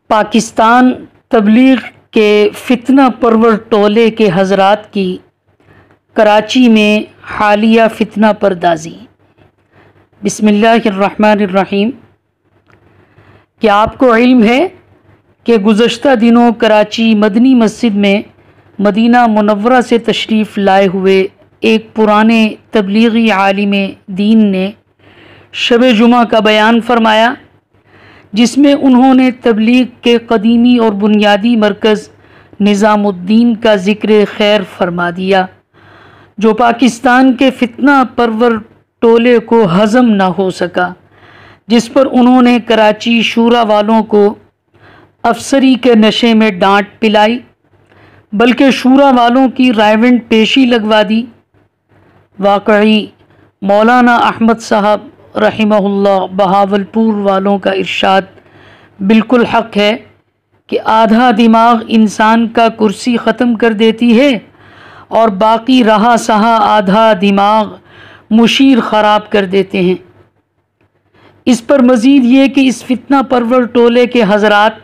پاکستان تبلیغ کے فتنہ پرور ٹولے کے حضرات کی کراچی میں حالیہ فتنہ پردازی۔ بسم اللہ الرحمن الرحیم۔ کیا آپ کو علم ہے کہ گزشتہ دنوں کراچی مدنی مسجد میں مدینہ منورہ سے تشریف لائے ہوئے ایک پرانے تبلیغی عالم دین نے شب جمعہ کا بیان فرمایا، جس میں انہوں نے تبلیغ کے قدیمی اور بنیادی مرکز نظام الدین کا ذکر خیر فرما دیا، جو پاکستان کے فتنہ پرور ٹولے کو ہضم نہ ہو سکا، جس پر انہوں نے کراچی شورا والوں کو افسری کے نشے میں ڈانٹ پلائی، بلکہ شورا والوں کی رائونٹ پیشی لگوا دی۔ واقعی مولانا احمد صاحب رحمہ اللہ بہاولپور والوں کا ارشاد بالکل حق ہے کہ آدھا دماغ انسان کا کرسی ختم کر دیتی ہے اور باقی رہا سہا آدھا دماغ مشیر خراب کر دیتے ہیں۔ اس پر مزید یہ کہ اس فتنہ پرور ٹولے کے حضرات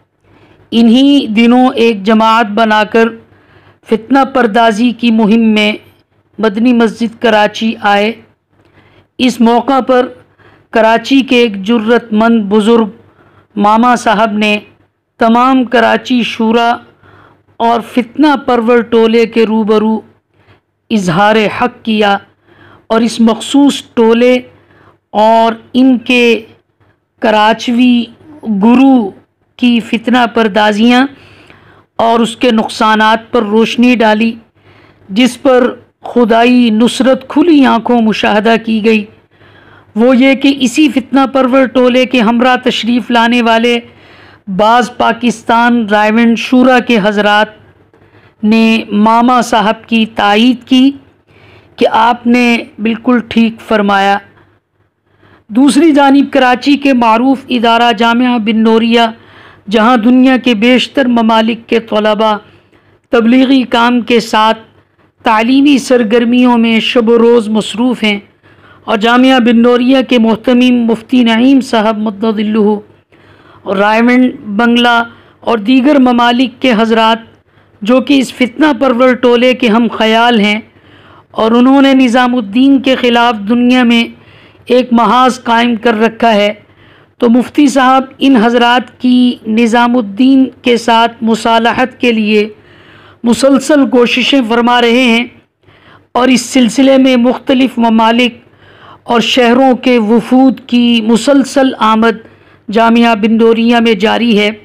انہی دنوں ایک جماعت بنا کر فتنہ پردازی کی مہم میں مدنی مسجد کراچی آئے۔ اس موقع پر کراچی کے ایک جرت مند بزرگ ماما صاحب نے تمام کراچی شورا اور فتنہ پرور ٹولے کے روبرو اظہار حق کیا اور اس مخصوص ٹولے اور ان کے کراچوی گرو کی فتنہ پردازیاں اور اس کے نقصانات پر روشنی ڈالی، جس پر خدائی نصرت کھلی آنکھوں مشاہدہ کی گئی۔ وہ یہ کہ اسی فتنہ پرور ٹولے کے ہمراہ تشریف لانے والے بعض پاکستان رائونٹ شورا کے حضرات نے ماما صاحب کی تائید کی کہ آپ نے بالکل ٹھیک فرمایا۔ دوسری جانب کراچی کے معروف ادارہ جامعہ بن نوریہ، جہاں دنیا کے بیشتر ممالک کے طلباء تبلیغی کام کے ساتھ تعلیمی سرگرمیوں میں شب و روز مصروف ہیں، اور جامعہ بن نوریہ کے محتمم مفتی نعیم صاحب مدد ظلہ اور رائونٹ بنگلہ اور دیگر ممالک کے حضرات جو کہ اس فتنہ پرور ٹولے کے ہم خیال ہیں، اور انہوں نے نظام الدین کے خلاف دنیا میں ایک محاذ قائم کر رکھا ہے، تو مفتی صاحب ان حضرات کی نظام الدین کے ساتھ مصالحت کے لیے مسلسل کوششیں فرما رہے ہیں، اور اس سلسلے میں مختلف ممالک اور شہروں کے وفود کی مسلسل آمد جامعہ بن نوریہ میں جاری ہے۔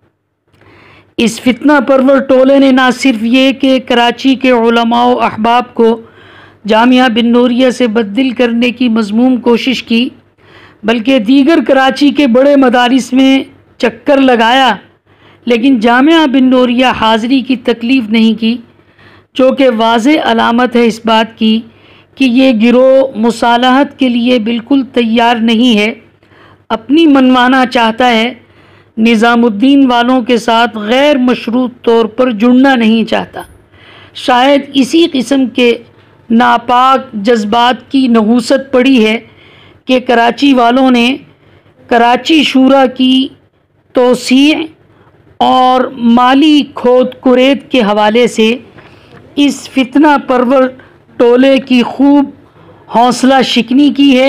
اس فتنہ پرور ٹولے نے نہ صرف یہ کہ کراچی کے علماء و احباب کو جامعہ بن نوریہ سے بددل کرنے کی مذموم کوشش کی، بلکہ دیگر کراچی کے بڑے مدارس میں چکر لگایا، لیکن جامعہ بن نوریہ حاضری کی تکلیف نہیں کی، جو کہ واضح علامت ہے اس بات کی کہ یہ گروہ مصالحت کے لیے بالکل تیار نہیں ہے، اپنی منوانا چاہتا ہے، نظام الدین والوں کے ساتھ غیر مشروط طور پر جڑنا نہیں چاہتا۔ شاید اسی قسم کے ناپاک جذبات کی نحوست پڑی ہے کہ کراچی والوں نے کراچی شورا کی توسیع اور مالی کھود کرید کے حوالے سے اس فتنہ پرور ٹولے کی خوب حوصلہ شکنی کی ہے۔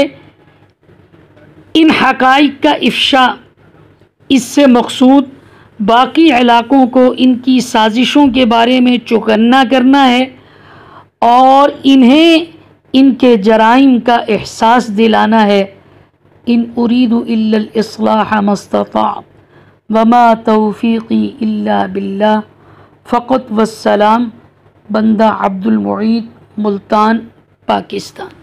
ان حقائق کا افشا، اس سے مقصود باقی علاقوں کو ان کی سازشوں کے بارے میں چوکنا کرنا ہے اور انہیں ان کے جرائم کا احساس دلانا ہے۔ ان اريد الا الاصلاح ما استطعت وما توفیقی الا باللہ، فقط والسلام۔ بندہ عبد المعید، ملتان، پاکستان۔